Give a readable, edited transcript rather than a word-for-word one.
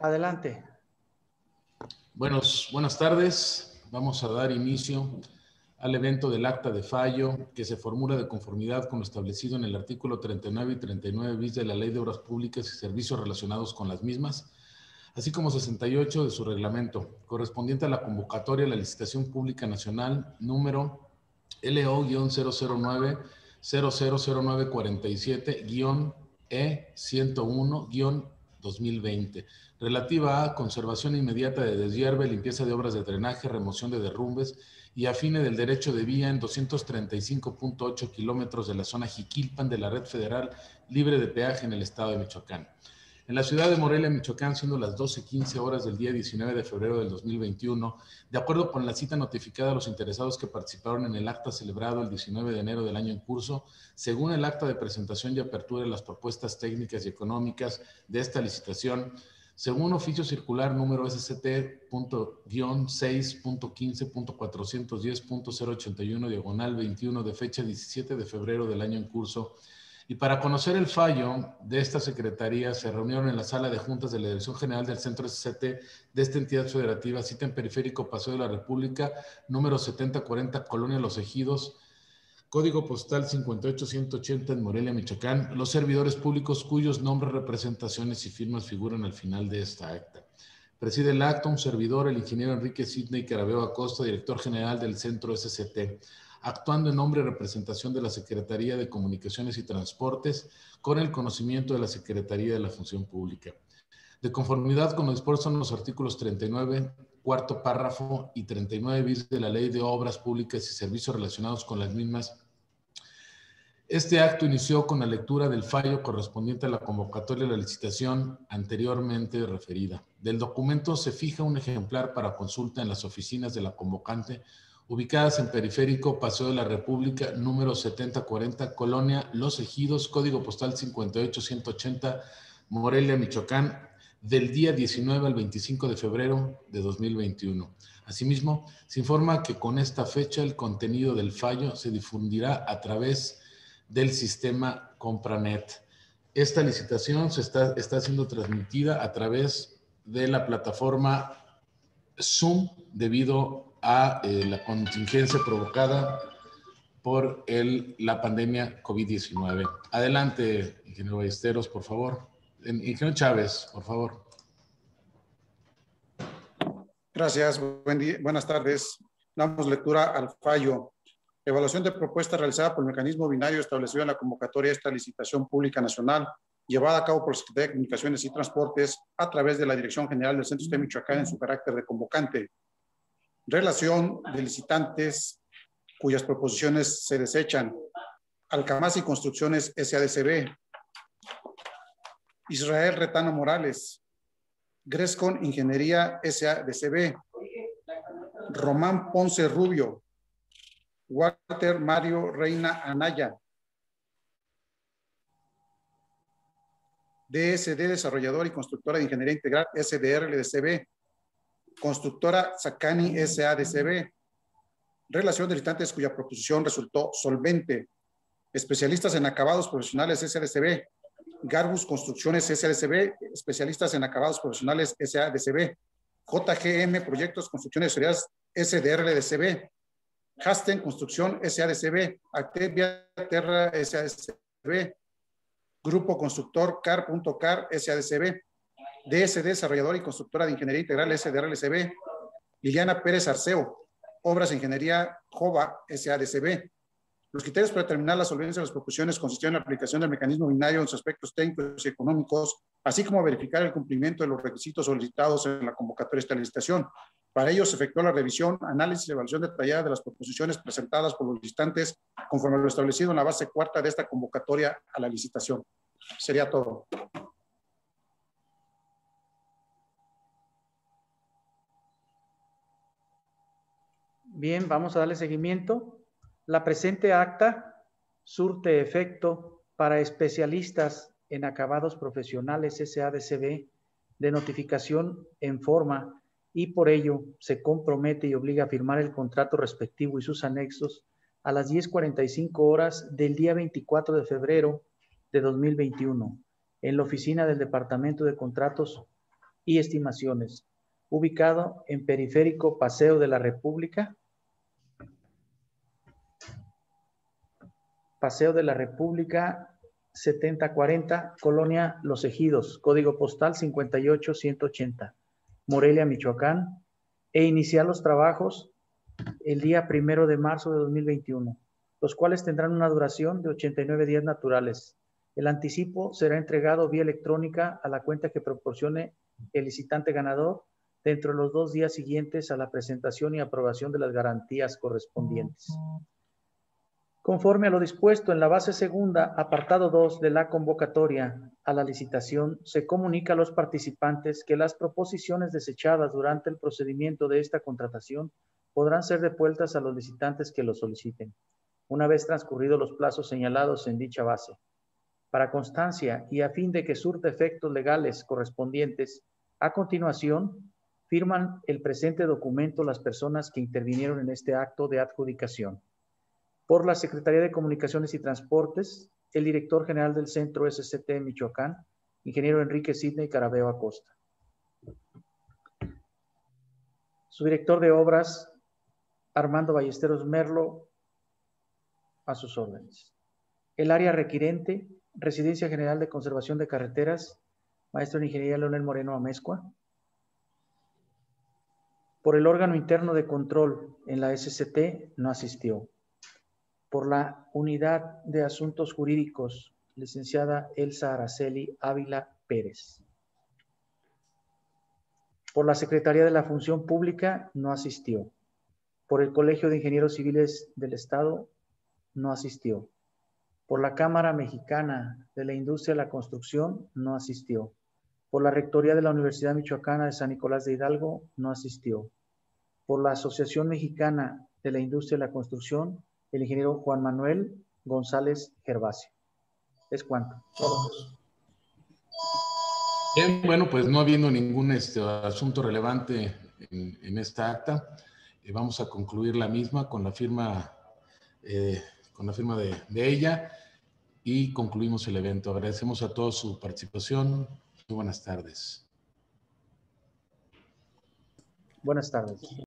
Adelante. Buenas tardes. Vamos a dar inicio al evento del acta de fallo que se formula de conformidad con lo establecido en el artículo 39 y 39 bis de la Ley de Obras Públicas y Servicios relacionados con las mismas, así como 68 de su reglamento, correspondiente a la convocatoria a la licitación pública nacional número LO-009-0047-E101-2020, relativa a conservación inmediata de deshierve, limpieza de obras de drenaje, remoción de derrumbes y afine del derecho de vía en 235.8 kilómetros de la zona Jiquilpan de la red federal libre de peaje en el estado de Michoacán. En la ciudad de Morelia, Michoacán, siendo las 12:15 horas del día 19 de febrero del 2021, de acuerdo con la cita notificada a los interesados que participaron en el acta celebrado el 19 de enero del año en curso, según el acta de presentación y apertura de las propuestas técnicas y económicas de esta licitación, según oficio circular número SCT.-6.15.410.081 diagonal 21 de fecha 17 de febrero del año en curso. Y para conocer el fallo de esta secretaría, se reunieron en la sala de juntas de la Dirección General del Centro SCT de esta entidad federativa, cita en Periférico Paseo de la República, número 7040, Colonia Los Ejidos, código postal 58180 en Morelia, Michoacán, los servidores públicos cuyos nombres, representaciones y firmas figuran al final de esta acta. Preside el acto un servidor, el ingeniero Enrique Sidney Carabeo Acosta, director general del Centro SCT, actuando en nombre y representación de la Secretaría de Comunicaciones y Transportes, con el conocimiento de la Secretaría de la Función Pública. De conformidad con lo dispuesto en los artículos 39, cuarto párrafo y 39 bis de la Ley de Obras Públicas y Servicios relacionados con las mismas, este acto inició con la lectura del fallo correspondiente a la convocatoria de la licitación anteriormente referida. Del documento se fija un ejemplar para consulta en las oficinas de la convocante, ubicadas en Periférico Paseo de la República, número 7040, Colonia Los Ejidos, código postal 58180, Morelia, Michoacán, del día 19 al 25 de febrero de 2021. Asimismo, se informa que con esta fecha el contenido del fallo se difundirá a través del sistema Compranet. Esta licitación está siendo transmitida a través de la plataforma Zoom debido a la contingencia provocada por la pandemia COVID-19. Adelante, ingeniero Ballesteros, por favor. Ingeniero Chávez, por favor. Gracias. Buenas tardes. Damos lectura al fallo. Evaluación de propuesta realizada por el mecanismo binario establecido en la convocatoria de esta licitación pública nacional, llevada a cabo por la Secretaría de Comunicaciones y Transportes a través de la Dirección General del Centro de Michoacán en su carácter de convocante. Relación de licitantes cuyas proposiciones se desechan. Alcamás y Construcciones SADCB. Israel Retano Morales. Grescon Ingeniería SADCB. Román Ponce Rubio. Walter Mario Reina Anaya. DSD Desarrollador y Constructora de Ingeniería Integral SDR-LDCB. Constructora Sacani SADCB. Relación de licitantes cuya proposición resultó solvente. Especialistas en acabados profesionales SADCB. Garbus Construcciones SADCB. Especialistas en acabados profesionales SADCB. JGM Proyectos Construcciones Sociedades SDR-LDCB. Hasten Construcción SADCB, Actevia Terra SADCB, Grupo Constructor Car.car SADCB, DSD Desarrollador y Constructora de Ingeniería Integral SDR-LCB, Liliana Pérez Arceo, Obras de Ingeniería JOVA SADCB. Los criterios para determinar la solvencia de las proposiciones consistieron en la aplicación del mecanismo binario en sus aspectos técnicos y económicos, así como verificar el cumplimiento de los requisitos solicitados en la convocatoria de esta licitación. Para ello se efectuó la revisión, análisis y evaluación detallada de las proposiciones presentadas por los licitantes conforme a lo establecido en la base cuarta de esta convocatoria a la licitación. Sería todo. Bien, vamos a darle seguimiento. La presente acta surte efecto para especialistas en acabados profesionales SADCB de notificación en forma y por ello se compromete y obliga a firmar el contrato respectivo y sus anexos a las 10:45 horas del día 24 de febrero de 2021 en la oficina del Departamento de Contratos y estimaciones, ubicado en Periférico Paseo de la República, Paseo de la República 7040, Colonia Los Ejidos, código postal 58180, Morelia, Michoacán, e iniciar los trabajos el día 1 de marzo de 2021, los cuales tendrán una duración de 89 días naturales. El anticipo será entregado vía electrónica a la cuenta que proporcione el licitante ganador dentro de los 2 días siguientes a la presentación y aprobación de las garantías correspondientes. Conforme a lo dispuesto en la base segunda, apartado 2 de la convocatoria a la licitación, se comunica a los participantes que las proposiciones desechadas durante el procedimiento de esta contratación podrán ser devueltas a los licitantes que lo soliciten, una vez transcurridos los plazos señalados en dicha base. Para constancia y a fin de que surta efectos legales correspondientes, a continuación, firman el presente documento las personas que intervinieron en este acto de adjudicación. Por la Secretaría de Comunicaciones y Transportes, el director general del Centro SCT Michoacán, ingeniero Enrique Sidney Carabeo Acosta. Su director de obras, Armando Ballesteros Merlo, a sus órdenes. El área requirente, Residencia General de Conservación de Carreteras, maestro en Ingeniería Leonel Moreno Amezcua. Por el órgano interno de control en la SCT, no asistió. Por la Unidad de Asuntos Jurídicos, licenciada Elsa Araceli Ávila Pérez. Por la Secretaría de la Función Pública, no asistió. Por el Colegio de Ingenieros Civiles del Estado, no asistió. Por la Cámara Mexicana de la Industria de la Construcción, no asistió. Por la Rectoría de la Universidad Michoacana de San Nicolás de Hidalgo, no asistió. Por la Asociación Mexicana de la Industria de la Construcción, el ingeniero Juan Manuel González Gervasio. ¿Es cuánto? Bien, bueno, pues no habiendo ningún asunto relevante en esta acta, vamos a concluir la misma con la firma, de ella y concluimos el evento. Agradecemos a todos su participación. Muy buenas tardes. Buenas tardes.